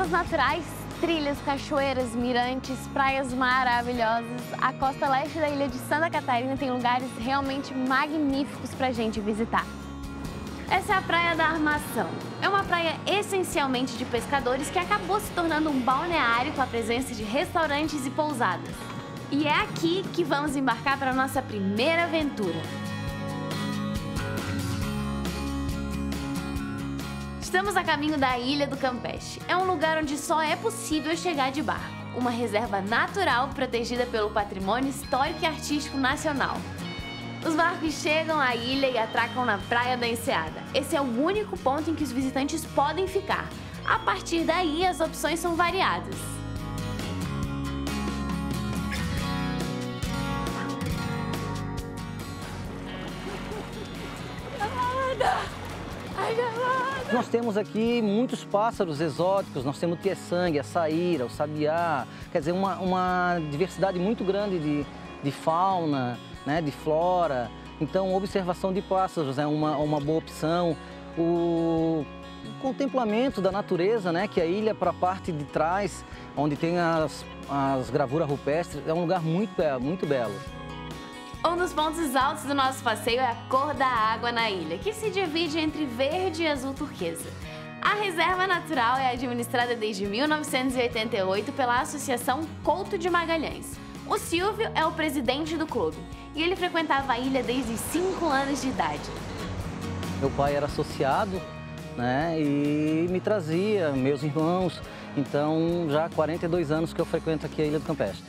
Belezas naturais, trilhas, cachoeiras, mirantes, praias maravilhosas. A costa leste da ilha de Santa Catarina tem lugares realmente magníficos pra gente visitar. Essa é a Praia da Armação. É uma praia essencialmente de pescadores que acabou se tornando um balneário com a presença de restaurantes e pousadas. E é aqui que vamos embarcar para a nossa primeira aventura. Estamos a caminho da Ilha do Campeche. É um lugar onde só é possível chegar de barco. Uma reserva natural protegida pelo Patrimônio Histórico e Artístico Nacional. Os barcos chegam à ilha e atracam na Praia da Enseada. Esse é o único ponto em que os visitantes podem ficar. A partir daí, as opções são variadas. Nós temos aqui muitos pássaros exóticos, nós temos o tietê-sangue, a saíra, o sabiá, quer dizer, uma diversidade muito grande de fauna, né, de flora. Então, observação de pássaros é uma boa opção. O contemplamento da natureza, né, que a ilha para a parte de trás, onde tem as gravuras rupestres, é um lugar muito belo. Um dos pontos altos do nosso passeio é a cor da água na ilha, que se divide entre verde e azul turquesa. A reserva natural é administrada desde 1988 pela Associação Couto de Magalhães. O Silvio é o presidente do clube e ele frequentava a ilha desde 5 anos de idade. Meu pai era associado, né, e me trazia, meus irmãos, então já há 42 anos que eu frequento aqui a Ilha do Campeche.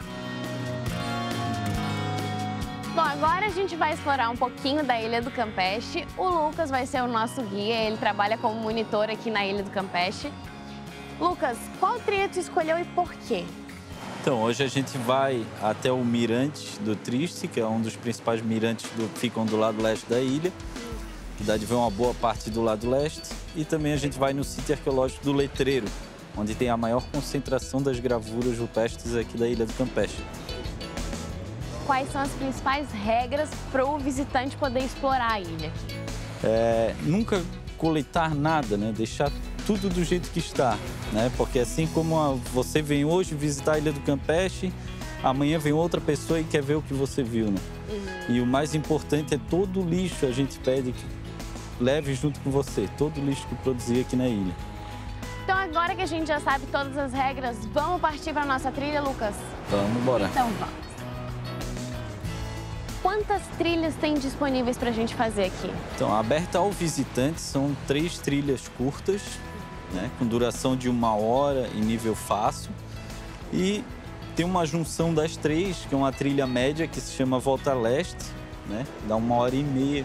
Bom, agora a gente vai explorar um pouquinho da Ilha do Campeche. O Lucas vai ser o nosso guia, ele trabalha como monitor aqui na Ilha do Campeche. Lucas, qual trilha tu escolheu e por quê? Então, hoje a gente vai até o Mirante do Triste, que é um dos principais mirantes que ficam do lado leste da ilha. Dá de ver uma boa parte do lado leste. E também a gente vai no sítio arqueológico do Letreiro, onde tem a maior concentração das gravuras rupestres aqui da Ilha do Campeche. Quais são as principais regras para o visitante poder explorar a ilha? Nunca coletar nada, né? Deixar tudo do jeito que está, né? Porque assim como você vem hoje visitar a Ilha do Campeche, amanhã vem outra pessoa e quer ver o que você viu, né? E o mais importante é todo o lixo a gente pede que leve junto com você, todo o lixo que produzir aqui na ilha. Então agora que a gente já sabe todas as regras, vamos partir para a nossa trilha, Lucas? Vamos embora. Então vamos. Quantas trilhas tem disponíveis para a gente fazer aqui? Então, aberta ao visitante, são 3 trilhas curtas, né, com duração de 1 hora em nível fácil. E tem uma junção das 3, que é uma trilha média, que se chama Volta Leste, né, dá 1h30.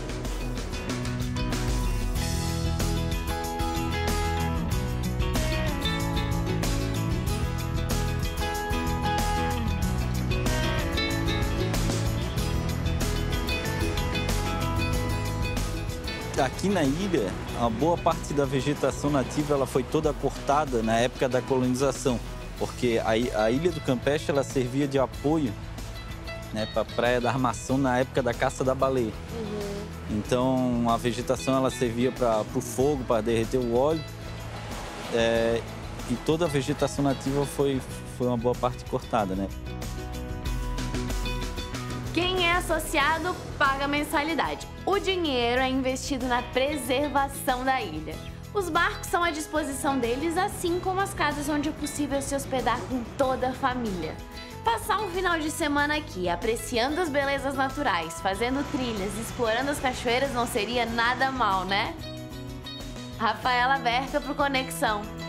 Aqui na ilha, a boa parte da vegetação nativa ela foi toda cortada na época da colonização, porque a Ilha do Campeche ela servia de apoio, né, para a Praia da Armação na época da caça da baleia. Então a vegetação ela servia para o fogo, para derreter o óleo, e toda a vegetação nativa foi uma boa parte cortada, né? Quem é associado paga mensalidade. O dinheiro é investido na preservação da ilha. Os barcos são à disposição deles, assim como as casas onde é possível se hospedar com toda a família. Passar um final de semana aqui, apreciando as belezas naturais, fazendo trilhas, explorando as cachoeiras não seria nada mal, né? Rafaela Verca pro Conexão.